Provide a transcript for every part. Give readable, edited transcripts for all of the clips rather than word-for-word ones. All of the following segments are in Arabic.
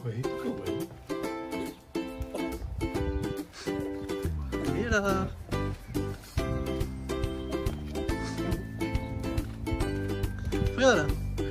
Oui, oui. Mira. Mira.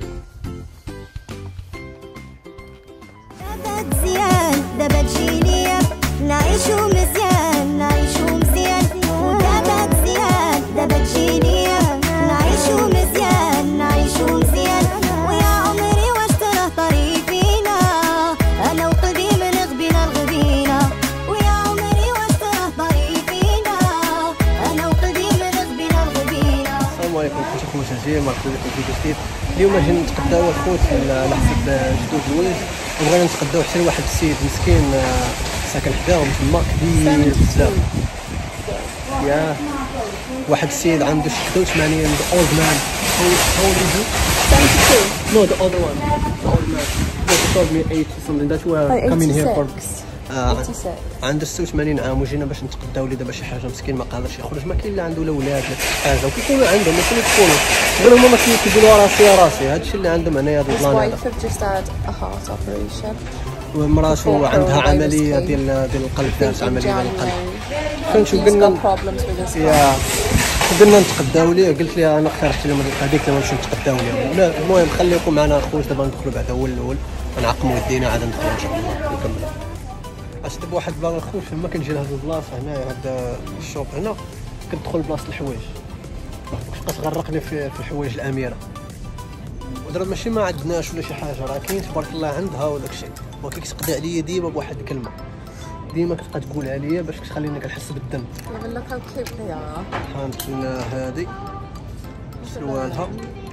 دابت زيان دابت جينية نعيشو مزيان نعيشو مزيان ودابت زيان دابت جينية نعيشو مزيان نعيشو مزيان ويا عمري واش تراه طريق فينا أنا وقلبي من غبينا لغبينا ويا عمري واش تراه طريق فينا أنا وقلبي من غبينا لغبينا. السلام عليكم خوتي خواتاتي، مرحبا بكم في فيديو جديد. اليوم جينا نتقداو الخوت على حسب جدود الولد، وبغينا نتقداو حتى لواحد السيد مسكين ساكن حداهم تما كبير بزاف. يا واحد السيد عنده 86 اولد مان. How old is he? 72. No, the other one. The old man. He told me 80 something. That's why I'm coming here for. 86. عنده 86 عام وجينا باش نتقداو ليه دابا شي حاجه. مسكين ما قادرش يخرج، ما كاين لا عنده لا ولاد لا شي حاجه، وكيكونوا عندهم ماشي يكونوا غير هما ما كيقولوا راسي هادشي اللي عندهم هنايا هاد His البلان هذا. wife have just had a heart operation. ومراتو عندها عمليه ديال القلب، دارت عمليه ديال القلب. فهمتوا قلنا يا قلنا نتقداو ليه، قلت لها انا اقترحت لهم هذيك لما نمشيو نتقداو ليه. لا المهم خليكم معنا الخوت، دابا ندخلوا بعدا هو الاول ونعقموا يدينا عاد ندخلوا ان شاء الله نكملوا. اش دابا واحد البلان الخوت فما كنجي لهاد البلاصه هنايا، هاد الشوب هنا كندخل لبلاصه الحوايج، بقات غرقني في الحوايج الاميره. ودابا ماشي ما عندناش ولا شي حاجه، راه كاين تبارك الله عندها وداك الشيء، ولكن كتقضي عليا ديما بواحد الكلمه، ديما كتبقى تقولها ليا باش تخليني كنحس بالذنب. Look how cute they are. هانت لنا هادي سروالها،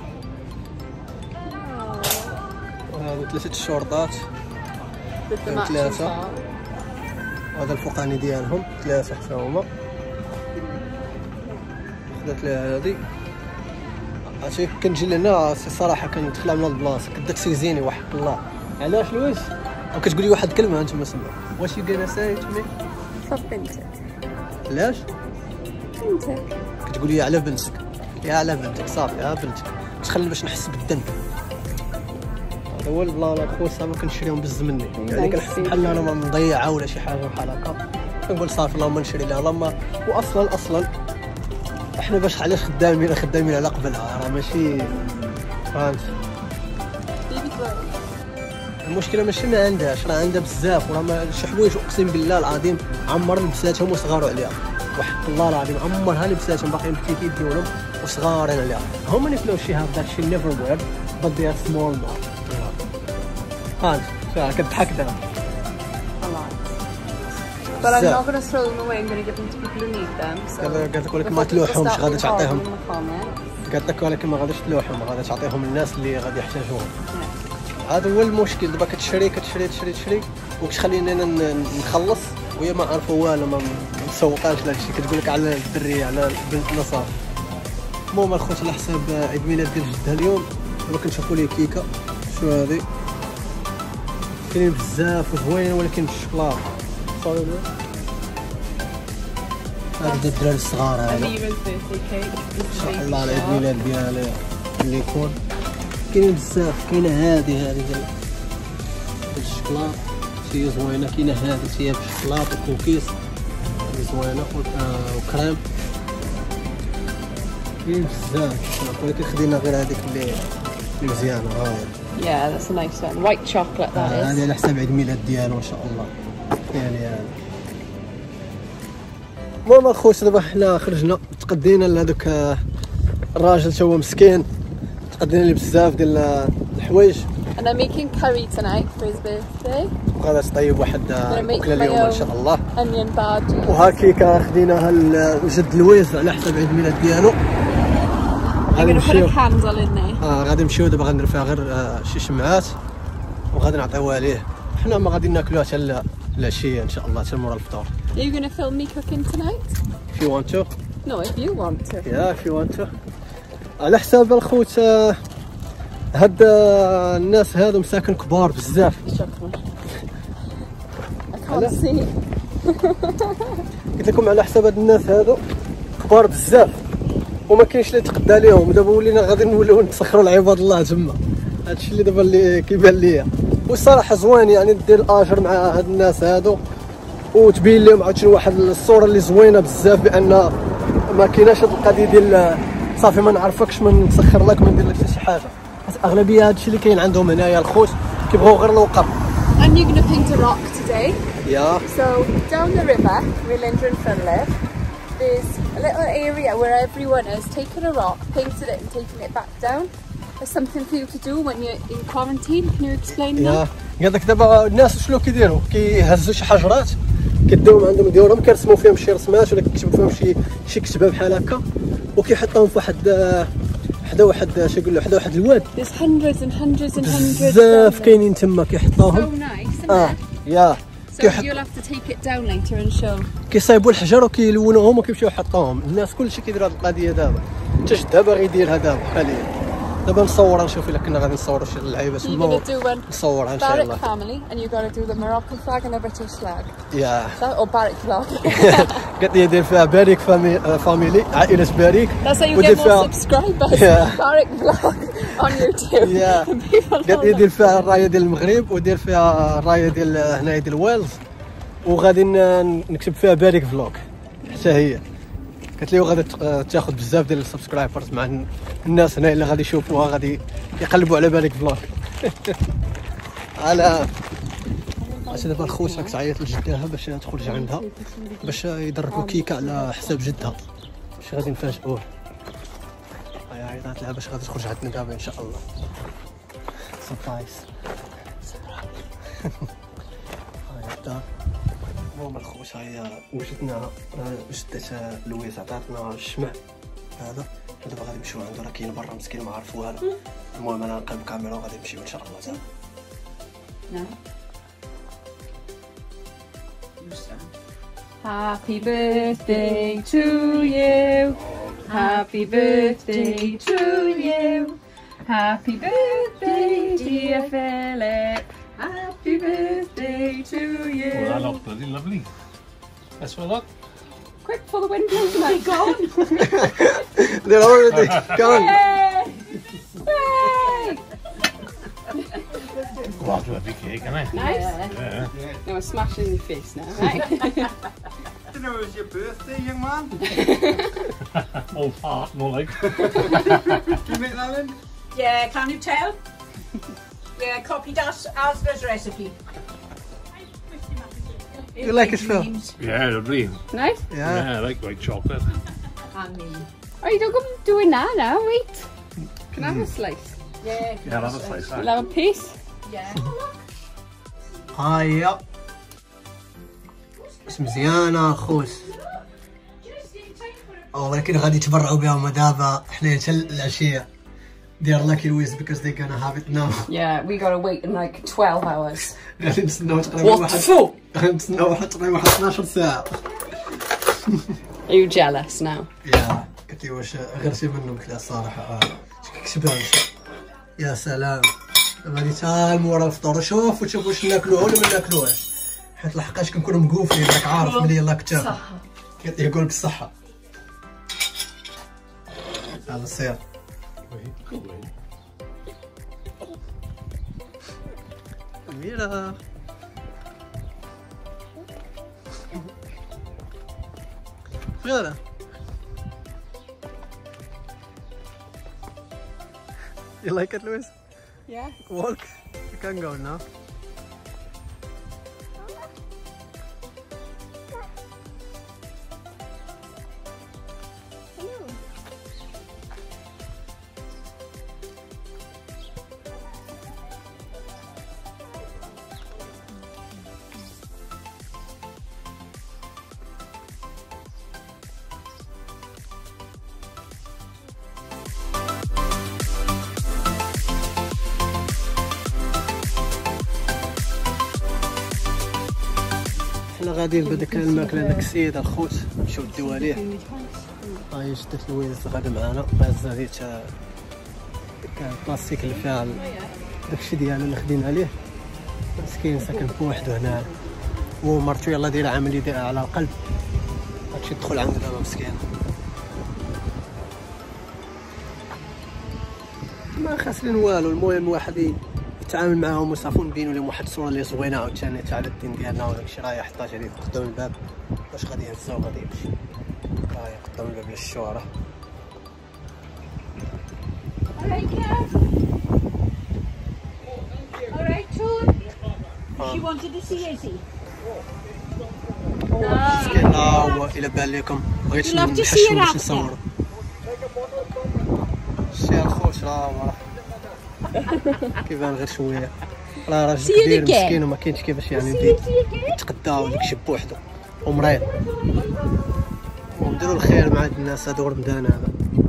وهادو 3 الشورطات With the matching ثلاثة. top. وهذا الفوقاني ديالهم 3 حتى هما. خدات لها هادي. عرفتي كنجي لهنا الصراحه كندخل من هاد البلاصه كدا تسيزيني وحق الله. علاش لويس؟ وكتقولي واحد الكلمه انت سمع، واش يو غانا ساي تو مي؟ فبنتك. علاش؟ بنتك. كتقولي على بنتك، يا على بنتك صافي، ها بنتك تخلي باش نحس بالذنب. هذا هو البلان اخو، صافي كنشريهم بز مني، يعني كنحس بحال انا ما مضيعه ولا شي حاجه بحال هكا، كنقول صافي اللهم نشري لها. اللهم واصلا احنا باش علاش خدامين على قبلها، راه ماشي فهمت. المشكله ماشي ما عندهاش، راه عندها بزاف، وراه شي حوايج اقسم بالله العظيم عمر لبساتهم وصغاروا عليها، وحق الله العظيم عمرها لبساتهم باقيين بتيكيت ديالهم وصغارين عليها. هما نفلو شي هاف داك شي نيفر وير but they are small now. فهمت كضحك دابا. But I'm not going to throw them away. I'm going to give them to people who need them. So قالت لك ما تلوحهمش، غادي تعطيهم. قالت لك ولكن ما غاديش تلوحهم، غادي تعطيهم للناس اللي غادي يحتاجوهم. هذا هو المشكل. دابا كتشري وكتخليني انا نخلص وهي ما عارفه والو، ما مسوقاش لهذا الشيء، كتقول لك على الدريه على البنت نصاف. المهم الخوت على حساب عيد ميلاد ديال جدها اليوم، دابا كنشوفوا ليه كيكه. شو هذه؟ كاينين بزاف وزوينين ولكن بالشوكولاته. صافي هذا الدراري الصغار هذا ان شاء الله على عيد ميلاد ديالي اللي يكون. كاينين بزاف، كاينه هذه ديال الشوكولاط شي زوينه، كاينه هذه فيها بالشوكولاط وكوكيس زوينه وكريم، كاين بزاف، ولكن خدينا غير هذيك اللي مزيانه. ها Yeah, that's a nice one. White chocolate that is. هذه على حساب عيد ميلاد ديالو ان شاء الله. يعني المهم اخويا دابا حنا خرجنا تقدينا لهذاك الراجل، تا هو مسكين، تقدينا ليه بزاف ديال الحوايج. And I'm making curry tonight for his birthday. وغادي تطيب واحد اكله اليوم ان شاء الله. Onion bhaji. وهاكيكا خديناها لجد لويس على حساب عيد الميلاد ديالو. غادي نمشيو غادي نمشيو دابا غندير فيها غير شي شمعات وغادي نعطيوها ليه. حنا ما غادي ناكلوها حتى العشيه ان شاء الله، حتى مورا الفطور. Are you going to film me cooking tonight? If you want to. No, if you want to. Yeah, if you want to. على حساب الخوت هاد الناس هادو مساكن كبار بزاف. I can't see. قلت لكم على حساب هاد الناس هادو كبار بزاف وما كاينش اللي يتقدى ليهم. دابا ولينا غادي نوليو نتسخروا لعباد الله تما، هادشي اللي دابا اللي كيبان ليا. والصراحه زوين يعني دير الاجر مع هاد الناس هادو وتبين لهم عاوتاني واحد الصوره اللي زوينه بزاف بان ما كايناش هاد القضيه ديال صافي ما نعرفكش ما نسخر لك ما ندير لك حتى شي حاجه. اغلبيه هادشي اللي كاين عندهم هنايا الخوت كيبغيو غير الوقر. And you're gonna paint a rock today. Yeah. So down the river, Rhyllinder and Fynlif, there's a little area where everyone has taken a rock, painted it and taken it back down. There's something for you to do when you're in quarantine. Can you explain that? قال لك دابا الناس شنو كيديروا كيهزوا شي حجرات كيديوهم عندهم ديالهم كيرسموا فيهم شي رسمات ولا كيكتبوا فيهم شي كتبه بحال هكا وكيحطوهم في واحد شي يقول له واحد الواد. There's hundreds and hundreds and hundreds. بزاف كاينين تما كيحطوهم. So nice, isn't it? يا So you'll have to take it down later and show. كيصايبوا الحجر وكيلونوهم وكيمشيو يحطوهم. الناس كلشي كيدير هذه القضيه دابا. حتى جده باغي يديرها دابا حاليا. دابا نصورها نشوف الا كنا غادي نصوروا شي لعيبه تما نصورها ان شاء الله. Barrack family and you got to do the Moroccan flag and the British flag. يا Or Barrack flag. قالت لي دير فيها باريك فاميلي عائله باريك. That's how you get more subscribers. Barrack flag on YouTube. يا قالت لي دير فيها الرايه ديال المغرب ودير فيها الرايه ديال هنايا ديال ويلز وغادي نكتب فيها باريك فلوغ حتى هي. قالت لي غادي تاخذ بزاف ديال السبسكرايبرز مع الناس هنا اللي غادي يشوفوها غادي يقلبوا على بالك فلوغ. على اش دابا الخوت راك تعيط لجدها باش تخرج عندها باش يضربوا كيكه على حساب جدها باش غادي نفاجئوه. هي عيطات لها باش غادي تخرج عندنا دابا ان شاء الله. سربرايز. هاي الدار المهم الخوت هي وجدنا جدة لويز عطاتنا الشمع هذا دابا غادي نمشيو عنده راه كاين برا مسكين ما عرف والو. المهم انا نقلب الكاميرا وغادي نمشيو ان شاء الله زعما. نعم. Happy birthday to you. Happy birthday to you. Happy birthday dear Philip. Happy birthday to you. Well, that looks bloody lovely. That's what I look. Quick for the windows and they're gone. They're already gone. Yay! Yay! Well, I'll do a big cake, can I? Nice. Yeah. No, we're smashing in your face now, right? I didn't know it was your birthday, young man. Old fart, more like. Can you make that, Lynn? Yeah, can you tell? Yeah, copied Asda's recipe. You like his film? Yeah, lovely. Nice. Yeah, I like white chocolate. And me. Oh, you don't go doing that now, wait. Can I have a slice? Yeah. Yeah, I'll have a slice. We'll have a piece. Yeah. هيا بس مزيانه خوت ولكن غادي يتبرعوا بهم دابا حنا حتى العشيه ديال لاكي لويز because they're gonna have it now. Yeah, we gotta wait in like 12 hours. غادي نتسناو تقريبا غادي نتسناو واحد تقريبا 12 ساعه. Are you jealous now? يا قلت لي واش غيرتي منهم قلت لها الصراحه كتبها يا سلام. غادي تا مورا الفطور شوف وتشوف واش ناكلوه ولا ما ناكلوهش حيت لحقاش كنكونوا مقوفين راك عارف ملي يلاه كتاكل يقول لك الصحه. يلا سير. أميرة يلا You like it, Louise? Yeah. Walk. You can go now. حنا غاديين بهذاك الماكله داك السيد الخوت نمشيو نديو عليه. هاي جدة لويز غادا معانا هازا ديت ديك البلاستيك اللي فيها داكشي ديالنا اللي خدينا عليه. مسكين ساكن بوحدو هنا ومرتو يلاه دايره عمليه ديالها على القلب هادشي دخل عنده دابا مسكين ما خاسرين والو. المهم واحد نتعامل معاهم وصافي نبينوا لهم واحد الصوره اللي زوينه عاوتاني تاع الدين ديالنا وداك الشيء. راه حطاش عليه قدام الباب واش غادي يهزها وغادي يمشي. راه قدام الباب ديال الشوارع. Alright, Toon. She wanted to see Izzy. مسكين. هو الا بان لكم بغيت نحشو باش نصورو. الشيء الخوش راه كيبان غير شويه. راه راجل كبير مسكين وما كاينش كيفاش يعني يتقدى وداكشي بوحدو ومريض. ونديرو الخير مع هاد الناس هادو رمضان هذا.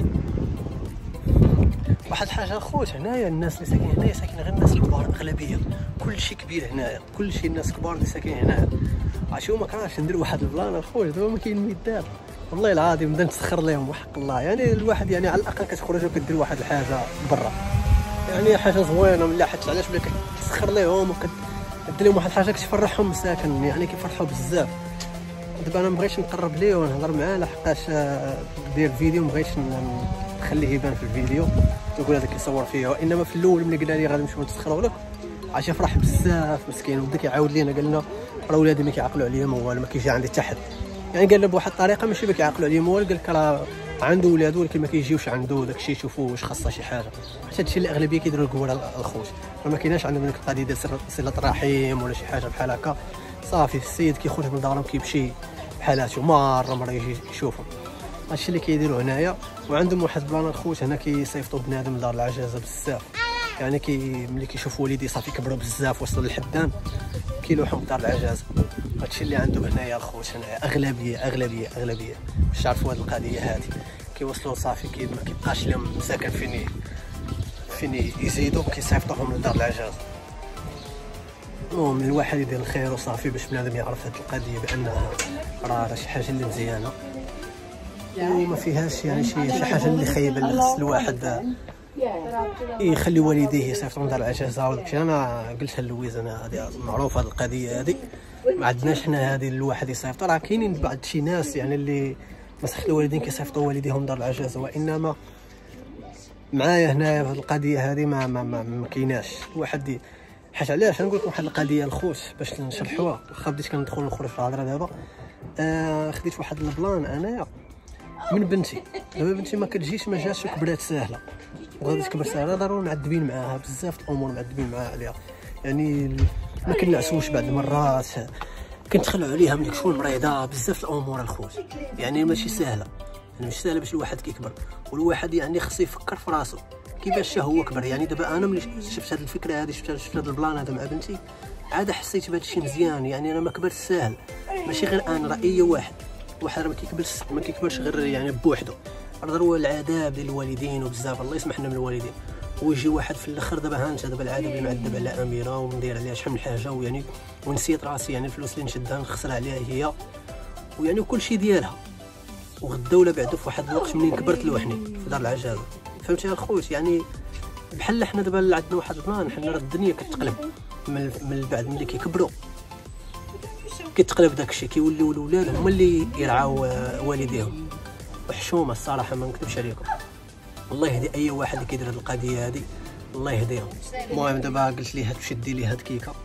واحد الحاجه خوت هنايا الناس اللي ساكنين هنايا ساكنين غير الناس الكبار اغلبيه. كلشي كبير هنايا كلشي الناس كبار اللي ساكنين هنايا. عرفتي ما كرهتش ندير واحد البلان الخوت دابا ما كاين ما يدار والله العظيم نبدا نتسخر لهم وحق الله. يعني الواحد يعني على الاقل كتخرج وكدير واحد الحاجه برا يعني حاجه زوينه من حيت علاش ولا كتسخر لهم وكدير لهم واحد الحاجه كتفرحهم مساكن يعني كيفرحوا بزاف. دابا انا مبغيتش نقرب ليه ونهضر معاه لحقاش دير فيديو مبغيتش نخليه يبان في الفيديو تقول هذاك كيصور فيه. وانما في الاول ملي قلنا لي غادي نمشيو نتسخروا لك عاد فرح بزاف مسكين وبدا كيعاود لينا قال لنا راه ولادي ما كيعقلوا عليا ما والو ما كيجي عندي حتى حد. يعني قال لنا بواحد الطريقه ماشي ما كيعقلوا عليا ما والو قال لك راه عنده ولادو ولكن ما كيجيوش عنده داكشي يشوفوا واش خاصه شي حاجه. حتى هادشي اللي اغلبيه كيديروا الكبار الخوت ما كايناش عندهم ديك القضيه ديال صله الرحم ولا شي حاجه بحال هكا. صافي السيد كيخرج من دارهم كيمشي بحالاتو مره يجي يشوفهم. هادشي اللي كيديروا هنايا. وعندهم واحد البلان الخوت هنا كيصيفطوا بنادم لدار العجازه بزاف. يعني ملي كيشوفوا وليدي صافي كبروا بزاف وصلوا للحدان كيلوحهم بدار العجازه. هادشي اللي عندهم هنايا الخوت هنايا اغلبيه باش تعرفوا هاد القضيه هادي كيوصلوا صافي ما كيبقاش لهم مساكن فين يزيدوا كيصيفطوهم لدار العجازه. المهم الواحد يدير الخير وصافي باش بنادم يعرف هاد القضيه بانها راه شي حاجه اللي مزيانه وما فيهاش يعني شي حاجه اللي خايبه اللي خص الواحد يخلي والديه يصيفطوا لدار العجازه وداكشي. انا قلتها للويز انا هذه معروفه هذه القضيه هذه ما عندناش حنا هذه الواحد يصيفط. راه كاينين بعض شي ناس يعني اللي مسخ الوالدين كيصيفطوا والديهم دار العجازه وانما معايا هنايا في هذه القضيه هذه ما كايناش الواحد حيت علاش نقول لكم واحد القضيه الخوت باش نشرحوها. واخا بديت كندخل نخرج في الهضره دابا خديت واحد البلان انايا من بنتي. دابا بنتي ما كتجيش ما جاتش وكبرات ساهله وغادي تكبر ساهله ضروري معذبين معاها بزاف الامور معذبين معاها عليها. يعني ما كنعسوش بعض المرات كندخلوا عليها ملي تكون مريضه بزاف الامور الخوت. يعني ماشي سهله يعني مش سهله باش الواحد كيكبر والواحد يعني خصو يفكر في راسو كيفاش هو كبر. يعني دابا انا ملي شفت هذه الفكره هذه شفت هذا البلان هذا مع بنتي عاد حسيت بهذا الشيء مزيان. يعني انا ما كبرت ساهل ماشي غير انا راه اي واحد ما كيكبرش غير يعني بوحدو. ضروري العذاب ديال الوالدين وبزاف الله يسمح لنا من الوالدين ويجي واحد في الاخر. دابا ها انت دابا العذاب اللي معذب على اميره وندير عليها شحال من حاجه ويعني ونسيت راسي يعني الفلوس اللي نشدها نخسرها عليها هي ويعني كل شيء ديالها. وغدا ولا بعدو في واحد الوقت منين كبرت لوحدي في دار العجازه فهمتي يا خوت. يعني بحال حنا دابا عندنا واحد البلان حنا راه الدنيا كتقلب من بعد ملي كيكبروا كيتقلب داكشي كيوليو الولاد هما اللي يرعاو والديهم. وحشومه الصراحه ما نكذبش عليكم الله يهدي اي واحد اللي كيدير هذه القضيه هذه الله يهديهم. المهم دابا قلت لي تمشي دير لي هاد الكيكه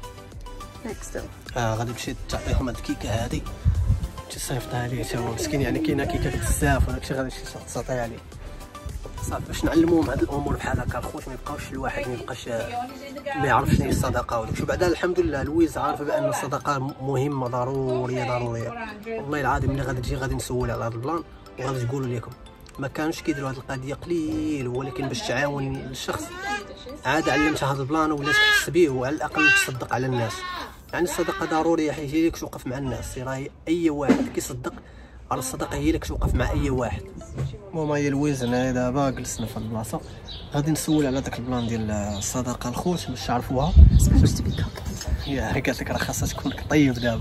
غادي تمشي تعطيهم هاد الكيكه هذه تصيفطها ليه حتى هو مسكين. يعني كاينه كيكات بزاف وداكشي غادي تعطيها ليه صافي باش نعلموهم هاد الامور بحال هكا الخوت. ما يبقاوش الواحد ما يبقاش ما يعرفش شنو هي الصدقه وداكشي. بعدا الحمد لله لويز عارفه بان الصدقه مهمه ضروريه. والله العظيم ملي غادي تجي غادي نسول على هذا البلان وغادي تقولوا لكم ما كانوش كيديروا هذه القضيه قليل. ولكن باش تعاون الشخص عاد علمتها هذا البلان ولات تحس به وعلى الاقل تصدق على الناس. يعني الصدقه ضروريه حيت هي اللي كتوقف مع الناس. راه اي واحد كيصدق على الصدقه هي اللي كتوقف مع اي واحد. المهم هي لويز هنا دابا جلسنا في البلاصه غادي نسول على داك البلان ديال الصدقه الخوت باش تعرفوها. يا قالت لك راه خاصها تكون طيب دابا.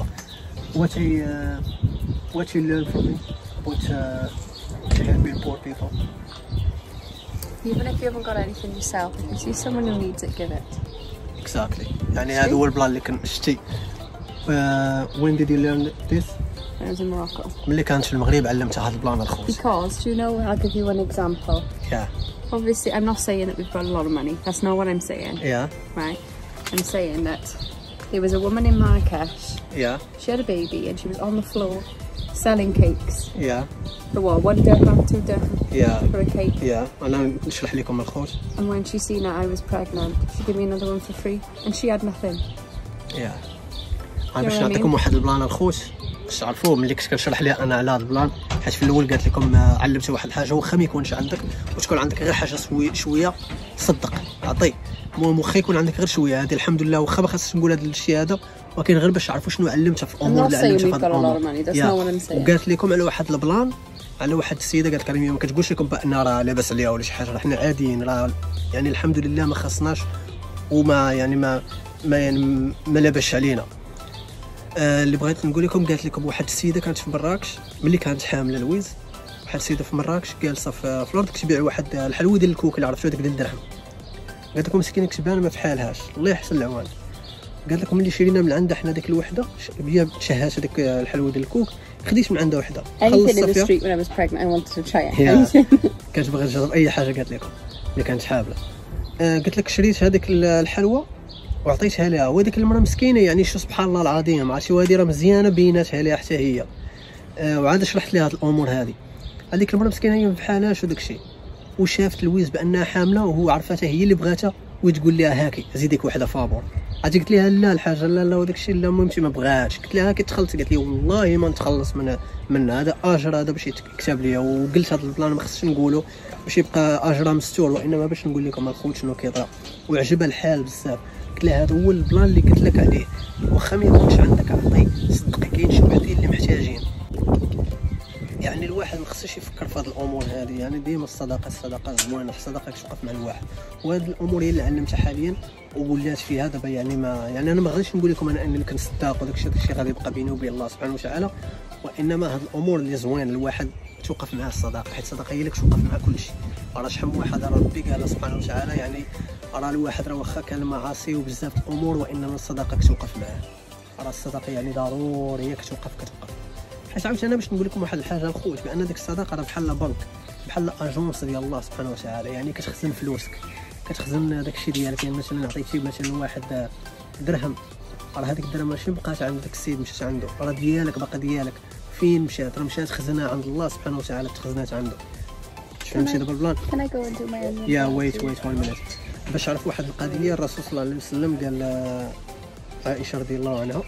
what you learn from me about helping poor people. Even if you haven't got anything yourself, if you see someone who needs it, give it. Exactly. يعني هذا هو البلان اللي شتي. When did you learn this? I was in Morocco. ملي كانت في المغرب علمت هذا البلان الخوت. Because do you know? I'll give you an example. Yeah. Obviously, I'm not saying that we've got a lot of money. That's not what I'm saying. Yeah. Right. and saying that there was a woman in Marrakesh. Yeah. She had a baby and she was on the floor selling cakes. Yeah. For what? 1 dirham, 2 dirham Yeah. for a cake. Yeah. أنا نشرح لكم الخوت. And when she seen that I was pregnant, she gave me another one for free, and she had nothing. Yeah. أنا باش نعطيكم واحد البلان الخوت باش تعرفوه ملي كنت كنشرح ليها أنا على هذا البلان، حيت في الأول قالت لكم علمتي واحد الحاجة واخا ما يكونش عندك وتكون عندك غير حاجة شوية صدق عطي. المهم واخا يكون عندك غير شوية، هذه الحمد لله واخا ما خاصش نقول هذا الشيء هذا، ولكن غير باش تعرفوا شنو علمتها في الأمور اللي علمتها في هذا الأمور. وقالت لكم على واحد البلان على واحد السيده قالت كريميه ما كتقولش لكم بان راه لاباس عليها ولا شي حاجه، راه حنا عاديين، راه يعني الحمد لله ما خصناش وما يعني ما يعني ما لاباش علينا. اللي بغيت نقول لكم قالت لكم واحد السيده كانت في مراكش ملي كانت حامله لويز، واحد السيده في مراكش جالسه في الارض كتبيع واحد الحلوى ديال الكوك اللي عرفتو ديك ديال الدرهم. قالت لكم مسكينه كتبان ما فحالهاش الله يحسن العوان. قالت لكم ملي شرينا من عندها حنا ديك الوحده بيا شهات هذيك الحلوى ديال الكوك، خديت من عندها وحده خلصت فيها. كانت باغا تجرب اي حاجه قالت لكم اللي كانت حابله. قلت لك شريت هذيك الحلوى وعطيتها لها، وهذيك المراه مسكينه يعني شو سبحان الله العظيم، عرفتي وهذه راه مزيانه بيناتها ليها حتى هي. وعاد شرحت لها هاد الامور هذه. هذيك المراه مسكينه هي ما بحالهاش وداك الشيء، وشافت لويز بانها حامله وهو عرفتها هي اللي بغاتها وتقول لها هاكي زيدك وحده فابور. عاد قلت لها لا الحاجه لا وداك الشيء لا المهم ما بغاتش. قلت لها هاكي تخلصي، قالت لي والله ما نتخلص من هذا اجر هذا باش يتكتب ليا. وقلت هذا البلان ما خصش نقولوا باش يبقى اجرها مستور، وانما باش نقول لكم الخوت شنو كيطرا. وعجبها الحال بزاف. قلت لها هذا هو البلان اللي قلت لك عليه، واخا ما يكونش عندك عطي صدقي كاين شي وحدين اللي محتاجين. يعني الواحد ما خصوش يفكر في هذه الامور هذه، يعني ديما الصدقه زوينه، الصدقه كتوقف مع الواحد. وهذه الامور هي اللي علمتها حاليا وولات فيها دابا. يعني ما يعني انا ما غاديش نقول لكم انا اني كنصدق وداك الشيء غادي يبقى بيني وبين الله سبحانه وتعالى، وانما هذه الامور اللي زوين الواحد توقف معها الصدقه، حيت الصدقه هي اللي كتوقف مع كل شيء. راه شحال من واحد راه ربي قال سبحانه وتعالى يعني راه الواحد راه واخا كان معاصي وبزاف الامور وانما الصدقه كتوقف معاه. راه الصدقه يعني ضروري كتوقف. حيت عاوتاني انا باش نقول لكم واحد الحاجه الخوت، بان ديك الصدقه راه بحال بنك، بحال اجونس ديال الله سبحانه وتعالى. يعني كتخزن فلوسك، كتخزن داك الشيء ديالك. يعني مثلا عطيتي مثلا واحد درهم، راه هذيك الدرهم ماشي بقات عند داك السيد مشات عنده، راه ديالك باقا ديالك. فين مشات؟ راه مشات خزنها عند الله سبحانه وتعالى، تخزنات عنده. فهمتي دابا البلان؟ يا ويت 1 minute باش عرف واحد القضيه. الرسول صلى الله عليه وسلم قال عائشه رضي الله عنها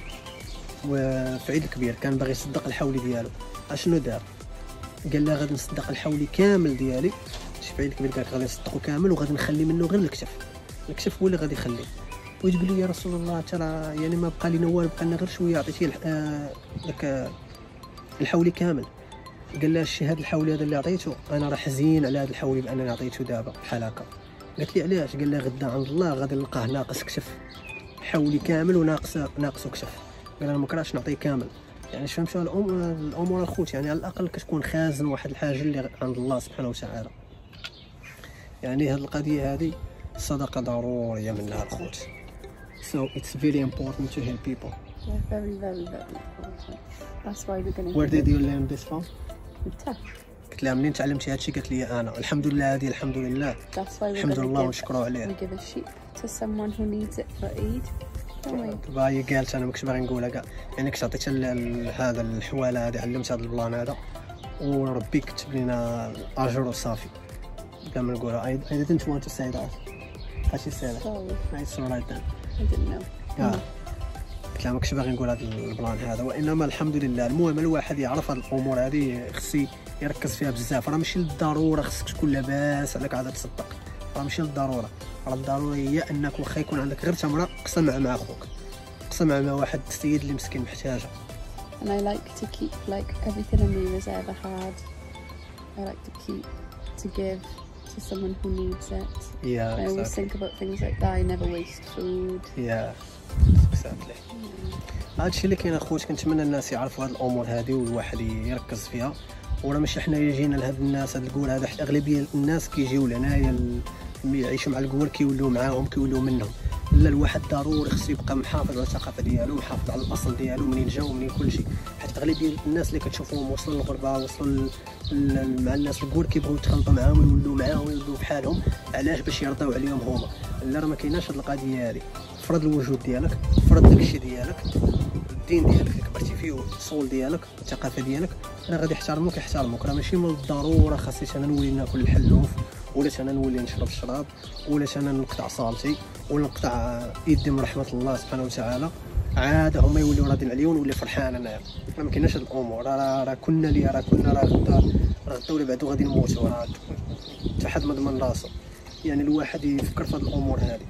وفي عيد الكبير كان باغي يصدق الحولي ديالو، اشنو دار؟ قال لها غادي نصدق الحولي كامل ديالي. في عيد الكبير قال غادي نصدقو كامل وغادي نخلي منه غير الكتف هو اللي غادي يخليه. وتقول لي يا رسول الله ترى يعني ما بقى لينا والو، بقى لنا غير شويه، عطيتي داك الحولي كامل. قال لها الشيء هذا الحولي هذا اللي عطيته انا راه حزين على هذا الحولي بانني عطيته دابا بحال هكا. قالت لي علاش؟ قال لها غدا عند الله غادي نلقاه ناقص كتف، حولي كامل وناقصو كتف. قال انا ما كرهتش نعطيه كامل. يعني فهمتوا الامور الخوت، يعني على الاقل كتكون خازن واحد الحاجه اللي عند الله سبحانه وتعالى. يعني هذه القضيه هذه الصدقه ضروريه منها الخوت. So it's very important to help people. Yeah, very important. That's why we're going to. Where did you learn this from? TEF. قلت لها منين تعلمتي هادشي؟ قالت لي انا الحمد لله هذه الحمد لله. That's why we're الحمد لله ونشكروا عليه. We give a sheep to someone who needs it for Eid. هي قالت انا ما كنتش باغي نقولها كاع، يعني كنت عطيتها هذا الحواله هذه، علمتها هذا البلان هذا وربي كتب لنا الاجر وصافي. قبل ما نقولها I didn't want to say that. هادشي ساهل. It's alright then. I didn't know. قلت لها ما كنتش باغي نقول هذا البلان هذا، وانما الحمد لله. المهم الواحد يعرف هذه الامور هذه خصي يركز فيها بزاف. راه ماشي للضروره خصك تكون لاباس عليك عاد تصدق، راه ماشي للضروره. راه الضروري هي انك واخا يكون عندك غير تمره قسم مع خوك، قسم مع واحد السيد اللي مسكين محتاجه. And I like to keep like everything Amira's ever had. I like to give to someone who needs it. Yeah, I always think about things like that. I never waste food. Yeah, exactly. هادشي اللي كاين اخوت. كنتمنى الناس يعرفوا هاد الامور هادي والواحد يركز فيها. وراه ماشي حنا يجينا لهاد الناس هاد الكور هذا، حيت اغلبيه الناس كيجيو لهنايا يعيشوا مع الكور كيولوا معاهم كيولوا منهم. لا الواحد ضروري خصو يبقى محافظ على الثقافه ديالو، محافظ على الاصل ديالو منين جا ومنين كلشي. حيت اغلبيه الناس اللي كتشوفوهم وصلوا للغربه وصلوا مع الناس الكور كيبغيو يتخلطوا معاهم ويولوا معاهم ويولوا بحالهم. علاش؟ باش يرضيو عليهم هما. لا راه ما كايناش هاد القضيه هادي. تفرض الوجود ديالك، تفرض داكشي ديالك، الدين ديالك اللي كبرتي فيه والصول ديالك والثقافه ديالك، راه غادي يحترموك. راه ماشي من الضروره خاصني انا نولي ناكل الحلوف، ولا انا نولي نشرب الشراب، ولا انا نقطع صالتي، ولا نقطع يدي من رحمه الله سبحانه وتعالى. عاد هما يوليو راضين عليا ونولي فرحان انايا. راه ما كايناش هاد الامور. راه كنا غدا ولا بعدو غادي نموتوا. راه حتى حد ما ضمن راسو. يعني الواحد يفكر في هاد الامور هذه.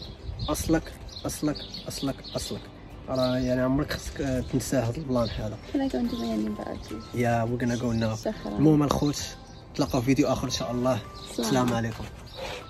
اصلك راه يعني عمرك خصك تنسى هاد البلان هذا. يا we're gonna go now. المهم الخوت، تلاقاو في فيديو اخر ان شاء الله. السلام عليكم.